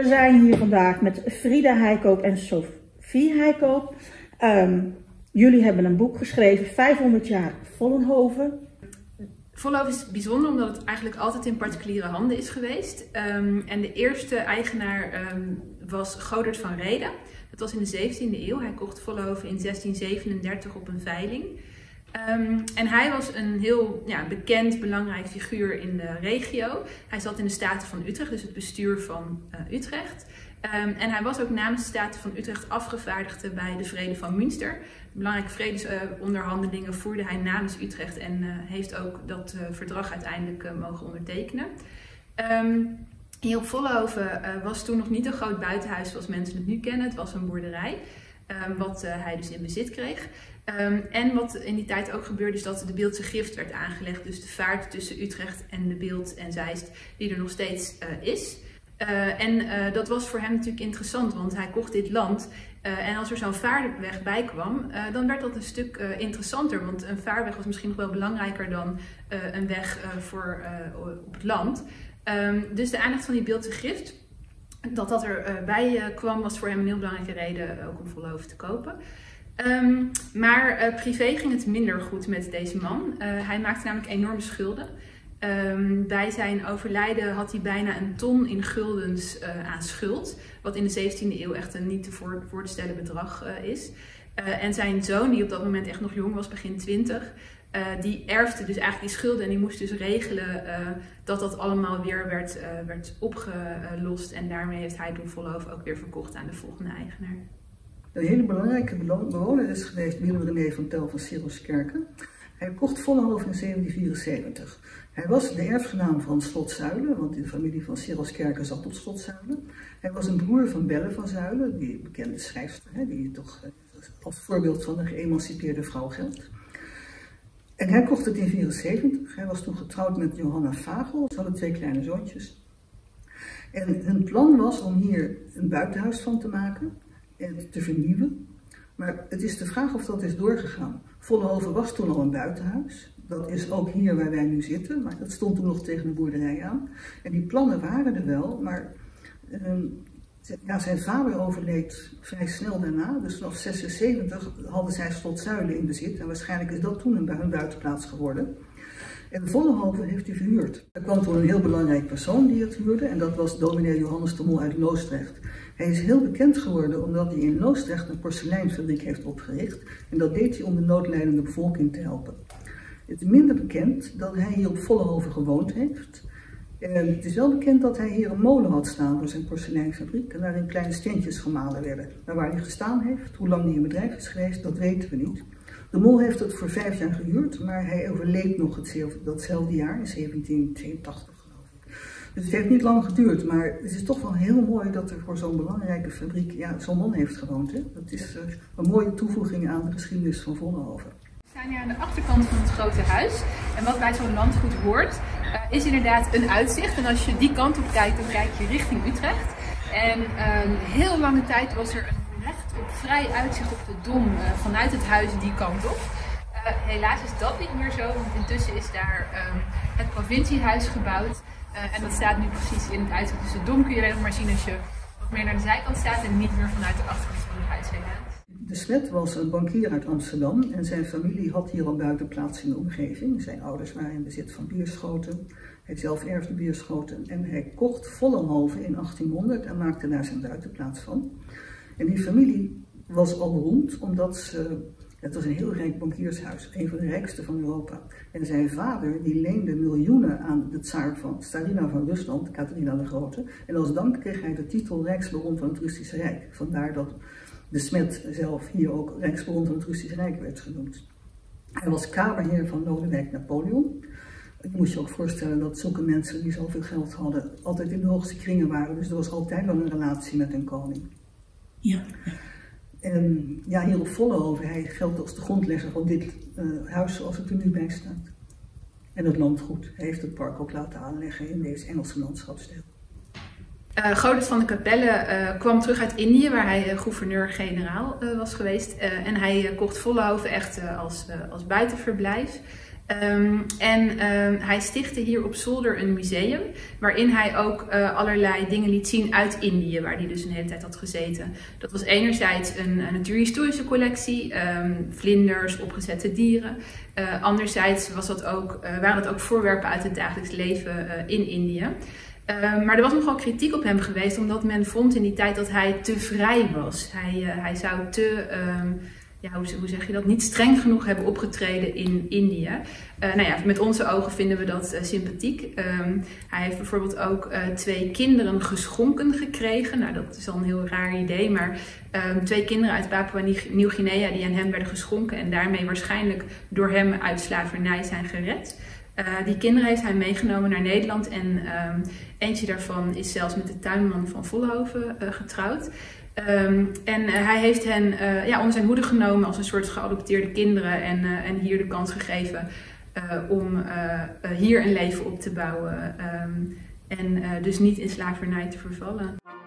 We zijn hier vandaag met Frida Heikoop en Sophie Heikoop. Jullie hebben een boek geschreven, 500 jaar Vollenhoven. Vollenhoven is bijzonder omdat het eigenlijk altijd in particuliere handen is geweest. En de eerste eigenaar was Godert van Rheden. Dat was in de 17e eeuw. Hij kocht Vollenhoven in 1637 op een veiling. En hij was een heel bekend, belangrijk figuur in de regio. Hij zat in de Staten van Utrecht, dus het bestuur van Utrecht. En hij was ook namens de Staten van Utrecht afgevaardigde bij de Vrede van Münster. Belangrijke vredesonderhandelingen voerde hij namens Utrecht en heeft ook dat verdrag uiteindelijk mogen ondertekenen. Hier op Vollenhoven was toen nog niet een groot buitenhuis zoals mensen het nu kennen. Het was een boerderij, wat hij dus in bezit kreeg. En wat in die tijd ook gebeurde is dat de Beeldse Grift werd aangelegd. Dus de vaart tussen Utrecht en de Beeld en Zeist die er nog steeds is. Dat was voor hem natuurlijk interessant, want hij kocht dit land. En als er zo'n vaarweg bij kwam, dan werd dat een stuk interessanter. Want een vaarweg was misschien nog wel belangrijker dan een weg op het land. Dus de aandacht van die Beeldse Grift, dat erbij kwam, was voor hem een heel belangrijke reden ook om Vollenhoven te kopen. Maar privé ging het minder goed met deze man. Hij maakte namelijk enorme schulden. Bij zijn overlijden had hij bijna een ton in guldens aan schuld. Wat in de 17e eeuw echt een niet te voor te stellen bedrag is. En zijn zoon, die op dat moment echt nog jong was, begin 20, die erfde dus eigenlijk die schulden. En die moest dus regelen dat dat allemaal weer werd opgelost. En daarmee heeft hij toen Vollenhoven ook weer verkocht aan de volgende eigenaar. Een hele belangrijke bewoner is geweest Willem René van Tel van Siroskerken. Hij kocht Vollenhoven in 1774. Hij was de erfgenaam van Slot Zuilen, want de familie van Siroskerken zat op Slot Zuilen. Hij was een broer van Belle van Zuilen, die bekende schrijfster, die toch als voorbeeld van een geëmancipeerde vrouw geldt. En hij kocht het in 1974. Hij was toen getrouwd met Johanna Vagel. Ze hadden 2 kleine zoontjes. En hun plan was om hier een buitenhuis van te maken en te vernieuwen. Maar het is de vraag of dat is doorgegaan. Vollenhoven was toen al een buitenhuis. Dat is ook hier waar wij nu zitten, maar dat stond toen nog tegen de boerderij aan. En die plannen waren er wel, maar zijn vader overleed vrij snel daarna. Dus vanaf 76 hadden zij Slot Zuilen in bezit. En waarschijnlijk is dat toen hun buitenplaats geworden. En Vollenhoven heeft hij verhuurd. Er kwam toen een heel belangrijk persoon die het huurde. En dat was dominee Johannes de Mol uit Loosdrecht. Hij is heel bekend geworden omdat hij in Loosdrecht een porseleinfabriek heeft opgericht. En dat deed hij om de noodlijdende bevolking te helpen. Het is minder bekend dat hij hier op Vollenhoven gewoond heeft. Het is wel bekend dat hij hier een molen had staan voor zijn porseleinfabriek. En waarin kleine steentjes gemalen werden. Maar waar hij gestaan heeft, hoe lang hij in bedrijf is geweest, dat weten we niet. De Mol heeft het voor 5 jaar gehuurd, maar hij overleed nog datzelfde jaar, in 1782 geloof ik. Dus het heeft niet lang geduurd, maar het is toch wel heel mooi dat er voor zo'n belangrijke fabriek zo'n man heeft gewoond. Hè? Dat is een mooie toevoeging aan de geschiedenis van Vollenhoven. We staan hier aan de achterkant van het grote huis. En wat bij zo'n landgoed hoort, is inderdaad een uitzicht. En als je die kant op kijkt, dan kijk je richting Utrecht. En heel lange tijd was er een recht op vrij uitzicht op de Dom vanuit het huis die kant op. Helaas is dat niet meer zo, want intussen is daar het provinciehuis gebouwd. En dat staat nu precies in het uitzicht. Dus de Dom kun je alleen nog maar zien als je wat meer naar de zijkant staat en niet meer vanuit de achterkant van het huis helaas. De Smet was een bankier uit Amsterdam en zijn familie had hier al buitenplaats in de omgeving. Zijn ouders waren in bezit van Bierschoten. Hij zelf erfde Bierschoten en hij kocht Vollenhoven in 1800 en maakte daar zijn buitenplaats van. En die familie was al beroemd omdat het was een heel rijk bankiershuis, een van de rijkste van Europa. En zijn vader die leende miljoenen aan de tsarina van Rusland, Catharina de Grote. En als dank kreeg hij de titel Rijksbaron van het Russische Rijk. Vandaar dat de Smet zelf hier ook Rijksbaron van het Russische Rijk werd genoemd. Hij was kamerheer van Lodewijk Napoleon. Je moet je ook voorstellen dat zulke mensen die zoveel geld hadden altijd in de hoogste kringen waren. Dus er was altijd wel een relatie met een koning. Ja. En hier op Vollenhoven, hij geldt als de grondlegger van dit huis zoals het er nu bij staat. En het landgoed. Hij heeft het park ook laten aanleggen in deze Engelse landschapsstijl. Godert van de Capelle kwam terug uit Indië, waar hij gouverneur-generaal was geweest. En hij kocht Vollenhoven echt als buitenverblijf. Hij stichtte hier op zolder een museum waarin hij ook allerlei dingen liet zien uit Indië, waar hij dus een hele tijd had gezeten. Dat was enerzijds een natuurhistorische collectie, vlinders, opgezette dieren. Anderzijds waren het ook voorwerpen uit het dagelijks leven in Indië. Maar er was nogal kritiek op hem geweest, omdat men vond in die tijd dat hij te vrij was. Hij zou te, hoe zeg je dat, niet streng genoeg hebben opgetreden in Indië. Met onze ogen vinden we dat sympathiek. Hij heeft bijvoorbeeld ook 2 kinderen geschonken gekregen. Nou, dat is al een heel raar idee, maar 2 kinderen uit Papua-Nieuw-Guinea die aan hem werden geschonken en daarmee waarschijnlijk door hem uit slavernij zijn gered. Die kinderen heeft hij meegenomen naar Nederland en eentje daarvan is zelfs met de tuinman van Vollenhoven getrouwd. Hij heeft hen onder zijn hoede genomen als een soort geadopteerde kinderen en hier de kans gegeven om hier een leven op te bouwen en dus niet in slavernij te vervallen.